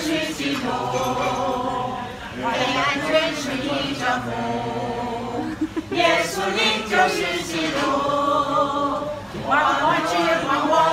是基督，黑暗全是你征服。耶稣，你就是基督，万万君王。